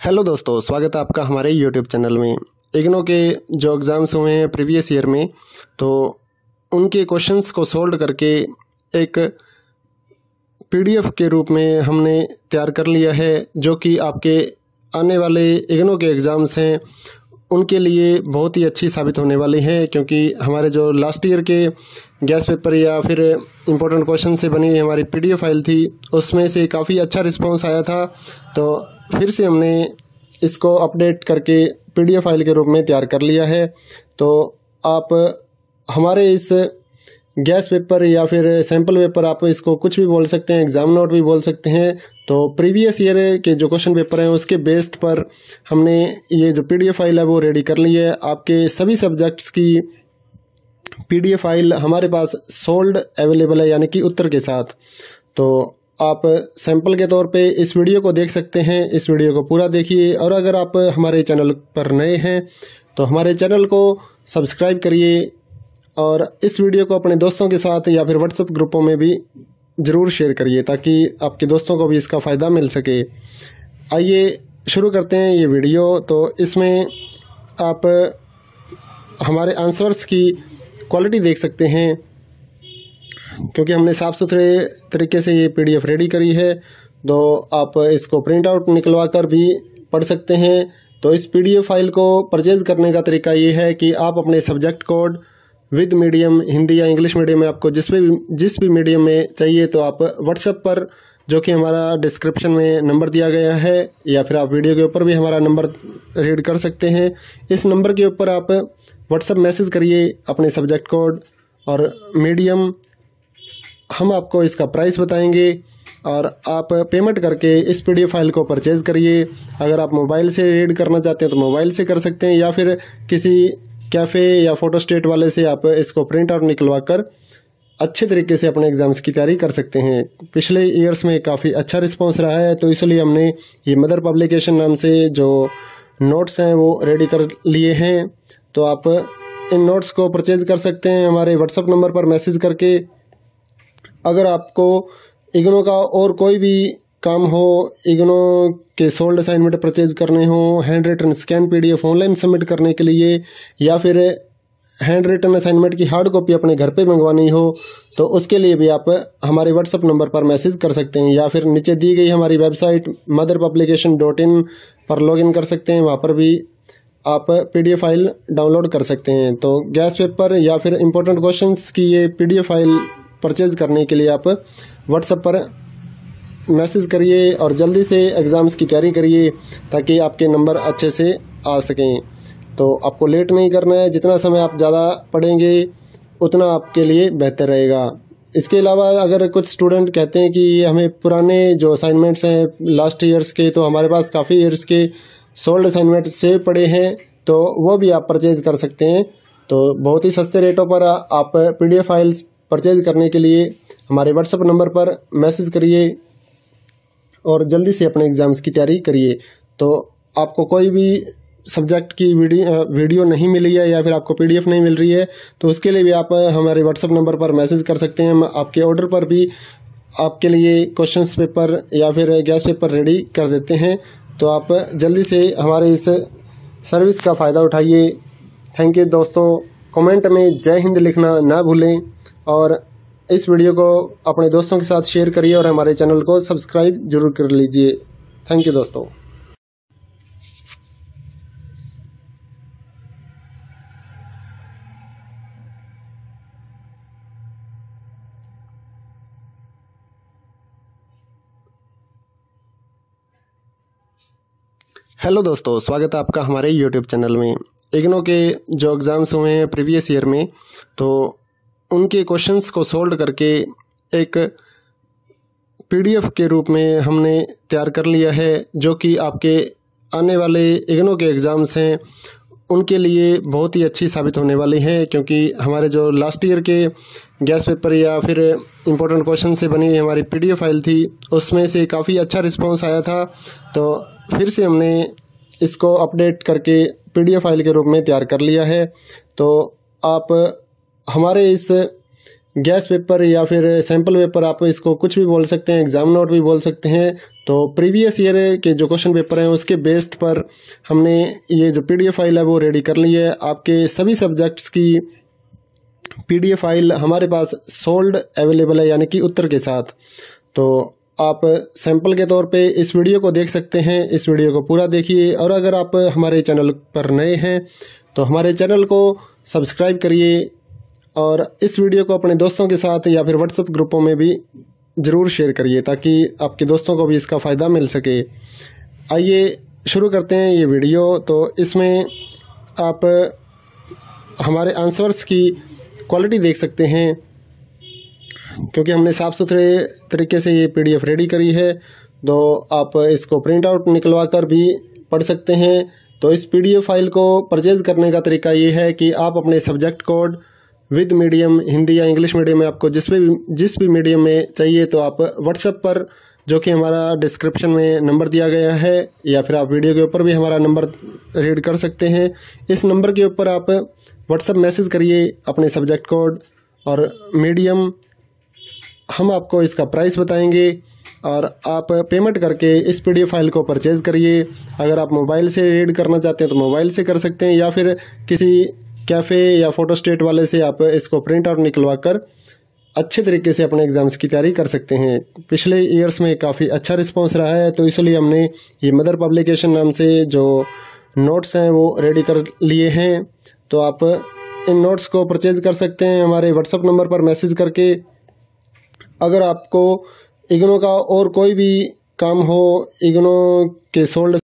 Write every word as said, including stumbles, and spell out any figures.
Hello दोस्तों, स्वागत है आपका हमारे यूट्यूब चैनल में। इग्नो के जो एग्ज़ाम्स हुए हैं प्रीवियस ईयर में, तो उनके क्वेश्चंस को सोल्व करके एक पीडीएफ के रूप में हमने तैयार कर लिया है, जो कि आपके आने वाले इग्नो के एग्ज़ाम्स हैं उनके लिए बहुत ही अच्छी साबित होने वाली है। क्योंकि हमारे जो लास्ट ईयर के गैस पेपर या फिर इम्पोर्टेंट क्वेश्चन से बनी हुई हमारी पीडीएफ फाइल थी, उसमें से काफ़ी अच्छा रिस्पांस आया था। तो फिर से हमने इसको अपडेट करके पीडीएफ फाइल के रूप में तैयार कर लिया है। तो आप हमारे इस गैस पेपर या फिर सैम्पल पेपर, आप इसको कुछ भी बोल सकते हैं, एग्ज़ाम नोट भी बोल सकते हैं। तो प्रीवियस ईयर के जो क्वेश्चन पेपर हैं उसके बेस्ड पर हमने ये जो पीडीएफ फाइल है वो रेडी कर ली है। आपके सभी सब्जेक्ट्स की पीडीएफ फाइल हमारे पास सोल्ड अवेलेबल है, यानी कि उत्तर के साथ। तो आप सैंपल के तौर पे इस वीडियो को देख सकते हैं। इस वीडियो को पूरा देखिए, और अगर आप हमारे चैनल पर नए हैं तो हमारे चैनल को सब्सक्राइब करिए और इस वीडियो को अपने दोस्तों के साथ या फिर व्हाट्सएप ग्रुपों में भी ज़रूर शेयर करिए, ताकि आपके दोस्तों को भी इसका फ़ायदा मिल सके। आइए शुरू करते हैं ये वीडियो। तो इसमें आप हमारे आंसर्स की क्वालिटी देख सकते हैं, क्योंकि हमने साफ़ सुथरे तरीके से ये पीडीएफ रेडी करी है। तो आप इसको प्रिंट आउट निकलवा कर भी पढ़ सकते हैं। तो इस पीडीएफ फाइल को परचेज़ करने का तरीका ये है कि आप अपने subject code with medium, Hindi या इंग्लिश मीडियम में, आपको जिस भी जिस भी मीडियम में चाहिए, तो आप व्हाट्सएप पर, जो कि हमारा डिस्क्रिप्शन में नंबर दिया गया है, या फिर आप वीडियो के ऊपर भी हमारा नंबर रीड कर सकते हैं। इस नंबर के ऊपर आप व्हाट्सएप मैसेज करिए अपने सब्जेक्ट कोड और मीडियम। हम आपको इसका प्राइस बताएंगे और आप पेमेंट करके इस पीडीएफ फाइल को परचेज़ करिए। अगर आप मोबाइल से रीड करना चाहते हैं तो मोबाइल से कर सकते हैं, या फिर किसी कैफ़े या फ़ोटो स्टेट वाले से आप इसको प्रिंट आउट निकलवा कर अच्छे तरीके से अपने एग्ज़ाम्स की तैयारी कर सकते हैं। पिछले ईयर्स में काफ़ी अच्छा रिस्पांस रहा है, तो इसलिए हमने ये मदर पब्लिकेशन नाम से जो नोट्स हैं वो रेडी कर लिए हैं। तो आप इन नोट्स को परचेज़ कर सकते हैं हमारे व्हाट्सएप नंबर पर मैसेज करके। अगर आपको इग्नो का और कोई भी काम हो, इग्नो के सोल्ड असाइनमेंट परचेज करने हो, handwritten scan PDF online submit करने के लिए, या फिर हैंड रिटन असाइनमेंट की हार्ड कॉपी अपने घर पे मंगवानी हो, तो उसके लिए भी आप हमारे व्हाट्सएप नंबर पर मैसेज कर सकते हैं, या फिर नीचे दी गई हमारी website mother publication dot in पर लॉगिन कर सकते हैं। वहाँ पर भी आप पीडीएफ फाइल डाउनलोड कर सकते हैं। तो गैस पेपर या फिर इम्पोर्टेंट क्वेश्चंस की ये पीडीएफ फाइल परचेज करने के लिए आप व्हाट्सएप पर मैसेज करिए और जल्दी से एग्ज़ाम्स की तैयारी करिए, ताकि आपके नंबर अच्छे से आ सकें। तो आपको लेट नहीं करना है, जितना समय आप ज़्यादा पढ़ेंगे उतना आपके लिए बेहतर रहेगा। इसके अलावा अगर कुछ स्टूडेंट कहते हैं कि हमें पुराने जो असाइनमेंट्स हैं लास्ट ईयर्स के, तो हमारे पास काफ़ी ईयर्स के सोल्ड असाइनमेंट सेव पड़े हैं, तो वो भी आप परचेज कर सकते हैं। तो बहुत ही सस्ते रेटों पर आप पीडीएफ फाइल्स परचेज करने के लिए हमारे व्हाट्सएप नंबर पर मैसेज करिए और जल्दी से अपने एग्ज़ाम्स की तैयारी करिए। तो आपको कोई भी सब्जेक्ट की वीडियो वीडियो नहीं मिली है, या फिर आपको पीडीएफ नहीं मिल रही है, तो उसके लिए भी आप हमारे व्हाट्सएप नंबर पर मैसेज कर सकते हैं। हम आपके ऑर्डर पर भी आपके लिए क्वेश्चंस पेपर या फिर गैस पेपर रेडी कर देते हैं। तो आप जल्दी से हमारे इस सर्विस का फ़ायदा उठाइए। थैंक यू दोस्तों। कमेंट में जय हिंद लिखना ना भूलें, और इस वीडियो को अपने दोस्तों के साथ शेयर करिए और हमारे चैनल को सब्सक्राइब जरूर कर लीजिए। थैंक यू दोस्तों। हेलो दोस्तों, स्वागत है आपका हमारे यूट्यूब चैनल में। इग्नो के जो एग्ज़ाम्स हुए हैं प्रीवियस ईयर में, तो उनके क्वेश्चंस को सोल्व करके एक पीडीएफ के रूप में हमने तैयार कर लिया है, जो कि आपके आने वाले इग्नो के एग्ज़ाम्स हैं उनके लिए बहुत ही अच्छी साबित होने वाली है। क्योंकि हमारे जो लास्ट ईयर के गैस पेपर या फिर इम्पोर्टेंट क्वेश्चन से बनी हुई हमारी पीडीएफ फाइल थी, उसमें से काफ़ी अच्छा रिस्पांस आया था। तो फिर से हमने इसको अपडेट करके पीडीएफ फाइल के रूप में तैयार कर लिया है। तो आप हमारे इस गैस पेपर या फिर सैम्पल पेपर, आप इसको कुछ भी बोल सकते हैं, एग्ज़ाम नोट भी बोल सकते हैं। तो प्रीवियस ईयर के जो क्वेश्चन पेपर हैं उसके बेस्ड पर हमने ये जो पीडीएफ फाइल है वो रेडी कर ली है। आपके सभी सब्जेक्ट्स की पीडीएफ फाइल हमारे पास सोल्ड अवेलेबल है, यानी कि उत्तर के साथ। तो आप सैंपल के तौर पे इस वीडियो को देख सकते हैं, इस वीडियो को पूरा देखिए। और अगर आप हमारे चैनल पर नए हैं तो हमारे चैनल को सब्सक्राइब करिए और इस वीडियो को अपने दोस्तों के साथ या फिर व्हाट्सएप ग्रुपों में भी ज़रूर शेयर करिए ताकि आपके दोस्तों को भी इसका फ़ायदा मिल सके। आइए शुरू करते हैं ये वीडियो। तो इसमें आप हमारे आंसर्स की क्वालिटी देख सकते हैं, क्योंकि हमने साफ़ सुथरे तरीके से ये पीडीएफ रेडी करी है। तो आप इसको प्रिंट आउट निकलवा कर भी पढ़ सकते हैं। तो इस पीडीएफ फाइल को परचेज़ करने का तरीका ये है कि आप अपने subject code with medium, Hindi या इंग्लिश मीडियम में, आपको जिस भी जिस भी मीडियम में चाहिए तो आप व्हाट्सएप पर, जो कि हमारा डिस्क्रिप्शन में नंबर दिया गया है, या फिर आप वीडियो के ऊपर भी हमारा नंबर रीड कर सकते हैं। इस नंबर के ऊपर आप व्हाट्सएप मैसेज करिए अपने सब्जेक्ट कोड और मीडियम, हम आपको इसका प्राइस बताएंगे और आप पेमेंट करके इस पीडीएफ फाइल को परचेज़ करिए। अगर आप मोबाइल से रीड करना चाहते हैं तो मोबाइल से कर सकते हैं, या फिर किसी कैफ़े या फोटोस्टेट वाले से आप इसको प्रिंट आउट निकलवा कर अच्छे तरीके से अपने एग्ज़ाम्स की तैयारी कर सकते हैं। पिछले ईयर्स में काफ़ी अच्छा रिस्पांस रहा है, तो इसलिए हमने ये मदर पब्लिकेशन नाम से जो नोट्स हैं वो रेडी कर लिए हैं। तो आप इन नोट्स को परचेज़ कर सकते हैं हमारे व्हाट्सएप नंबर पर मैसेज करके। अगर आपको इग्नो का और कोई भी काम हो, इग्नो के सोल्ड